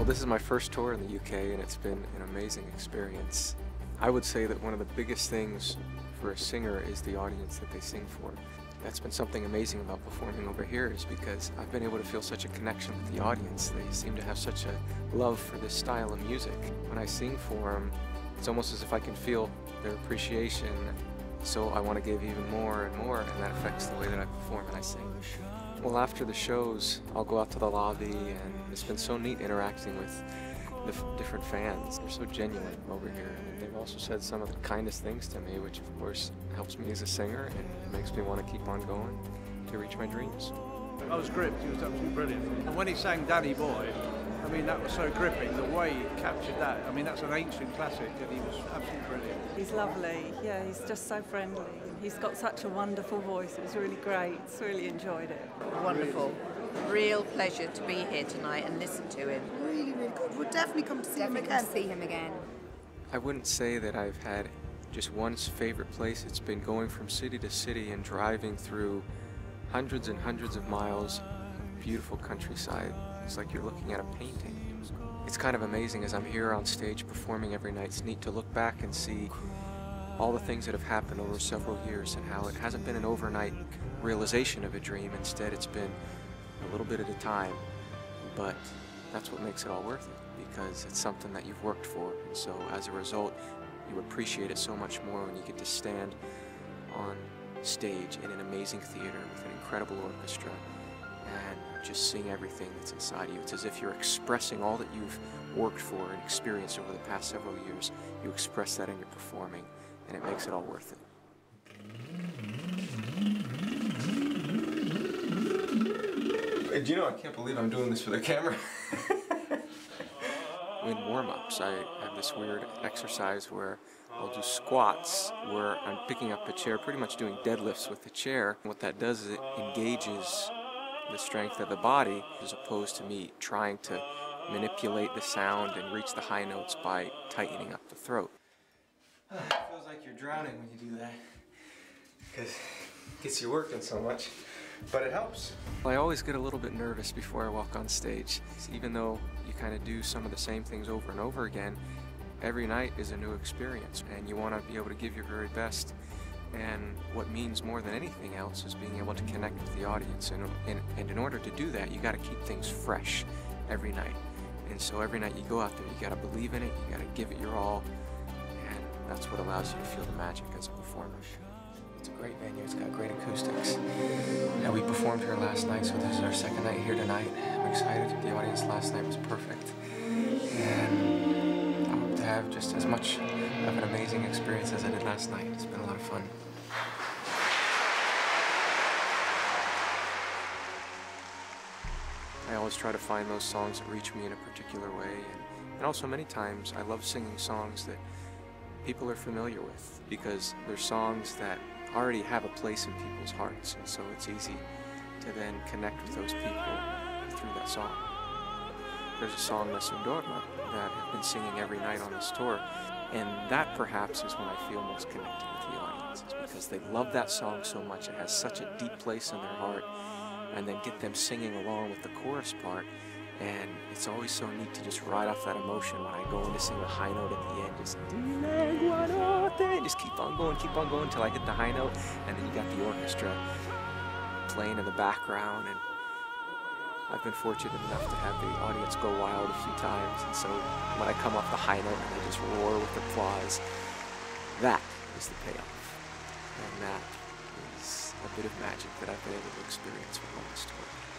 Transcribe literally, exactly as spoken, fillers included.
Well, this is my first tour in the U K, and it's been an amazing experience. I would say that one of the biggest things for a singer is the audience that they sing for. That's been something amazing about performing over here, is because I've been able to feel such a connection with the audience. They seem to have such a love for this style of music. When I sing for them, it's almost as if I can feel their appreciation, so I want to give even more and more, and that affects the way that I perform and I sing. Well, after the shows, I'll go out to the lobby, and it's been so neat interacting with the f different fans. They're so genuine over here, and they've also said some of the kindest things to me, which of course helps me as a singer and makes me want to keep on going to reach my dreams. I was gripped. He was absolutely brilliant. And when he sang Danny Boy, I mean, that was so gripping, the way he captured that. I mean, that's an ancient classic, and he was absolutely brilliant. He's lovely, yeah, he's just so friendly. He's got such a wonderful voice. It was really great, really enjoyed it. Wonderful. Real pleasure to be here tonight and listen to him. Really, really good. We'll definitely come to see definitely him again. see him again. I wouldn't say that I've had just one favorite place. It's been going from city to city and driving through hundreds and hundreds of miles of beautiful countryside. It's like you're looking at a painting. It's kind of amazing as I'm here on stage performing every night. It's neat to look back and see all the things that have happened over several years and how it hasn't been an overnight realization of a dream. Instead, it's been a little bit at a time. But that's what makes it all worth it, because it's something that you've worked for. And so as a result, you appreciate it so much more when you get to stand on stage in an amazing theater with an incredible orchestra and just sing everything that's inside you. It's as if you're expressing all that you've worked for and experienced over the past several years. You express that in your performing, and it makes it all worth it. Do you know, I can't believe I'm doing this for the camera. In warm-ups, I have this weird exercise where I'll do squats, where I'm picking up a chair, pretty much doing deadlifts with the chair. What that does is it engages the strength of the body, as opposed to me trying to manipulate the sound and reach the high notes by tightening up the throat. It feels like you're drowning when you do that, because it gets you working so much, but it helps. I always get a little bit nervous before I walk on stage. Even though you kind of do some of the same things over and over again, every night is a new experience, and you want to be able to give your very best. And what means more than anything else is being able to connect with the audience. And, and, and in order to do that, you got to keep things fresh every night. And so every night you go out there, you got to believe in it, you got to give it your all, and that's what allows you to feel the magic as a performer. It's a great venue, it's got great acoustics. And we performed here last night, so this is our second night here tonight. I'm excited. The audience last night was perfect. And I hope to have just as much of an amazing experience as I did last night. It's been a lot of fun. I always try to find those songs that reach me in a particular way, and, and also many times I love singing songs that people are familiar with, because they're songs that already have a place in people's hearts, and so it's easy to then connect with those people through that song. There's a song, Nessun Dorma, that I've been singing every night on this tour, and that perhaps is when I feel most connected with the audience, is because they love that song so much. It has such a deep place in their heart, and then get them singing along with the chorus part, and it's always so neat to just ride off that emotion when I go in to sing the high note at the end, just just keep on going, keep on going until I hit the high note, and then you got the orchestra playing in the background. And I've been fortunate enough to have the audience go wild a few times, and so when I come off the high note and they just roar with applause, that is the payoff. And that is a bit of magic that I've been able to experience while on this tour.